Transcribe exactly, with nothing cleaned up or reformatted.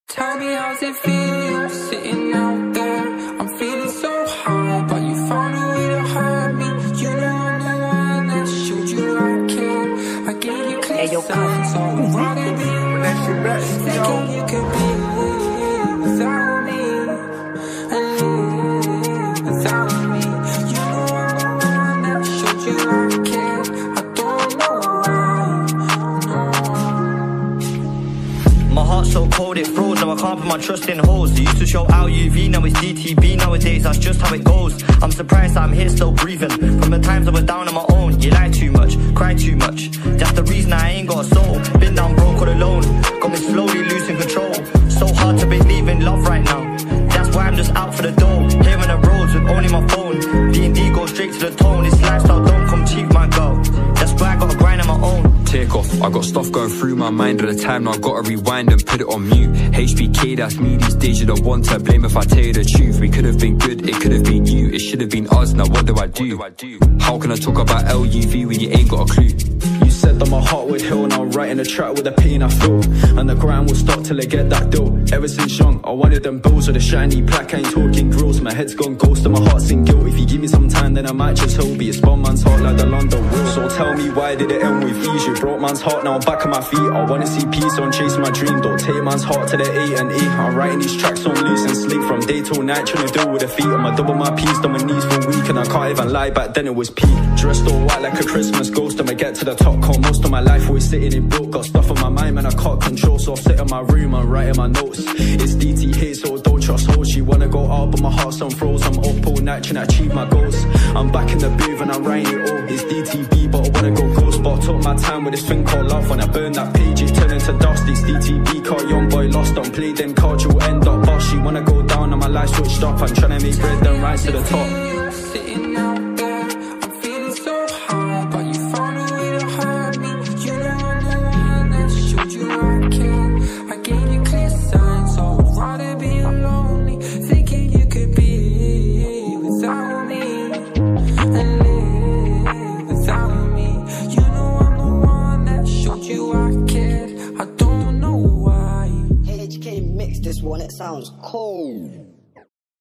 Tell me how's it feel sitting out there? I'm feeling so high, but you found a way to hurt me. You know I'm the one that showed you I care. I gave you clear signs, so I'm running me. Thinking you could be without me and live without me. You know I'm the one that showed you I care. I don't know why. My heart's so cold it froze, now I can't put my trust in holes. It used to show out U V, now it's D T B. Nowadays that's just how it goes. I'm surprised that I'm here still breathing. From the times I was down on my own. You lie too much, cry too much. That's the reason I ain't got a soul. Been down broke all alone, got me slowly losing control. So hard to believe in love right now. That's why I'm just out for the dough. Here on the roads with only my phone. D and D goes straight to the tone. This lifestyle don't come cheap, my girl. That's why I gotta grind on my own. Take off, I got stuff going through my mind at the time. Now I gotta rewind and put it on mute. H B K, that's me these days. You're the one to blame if I tell you the truth. We could have been good, it could have been you. It should have been us, now what do I do? How can I talk about L U V when you ain't got a clue? You said that my heart would heal, now I'm writing a track with the pain I feel. And the grind will stop till I get that dough. Ever since young, I wanted them bills with a shiny plaque. I ain't talking grills, my head's gone ghost and my heart's in guilt. If you give me some time then I might just heal. Be a spawn man's heart like the London Wall. So tell me why did it end with ease? You broke man's heart, now I'm back on my feet. I wanna see peace, so I'm chasing my dream. Don't take man's heart to the eight and eight. I'm writing these tracks on loose and sleep. From day till night trying to deal with defeat. I'ma double my piece, on my knees for a week. And I can't even lie, back then it was peak. Dressed all white like a Christmas ghost. I'ma get to the top, call most of my life always sitting in broke. Got stuff on my mind, man, I can't control. So I sit in my room and writing my notes. It's D T H, so don't trust hoes. She wanna go out, but my heart's on froze. I'm up all night trying to achieve my goals. I'm back in the booth and I'm writing it all. It's D T B, but I wanna go ghost. But I took my time with this thing called love. When I burn that page, it turned into dust. It's D T B, car young boy lost. Don't play them cards, you'll end up bust. She wanna go down and my life switched up. I'm trying to make bread and rise to the top. Sitting out there, I'm feeling so high, but you found a way to hurt me. You know I'm the one that showed you I care. I gave you clear signs, so I'd rather be lonely. Thinking you could be without me and live without me. You know I'm the one that showed you I cared. I don't know why. H K mixed this one, it sounds cold.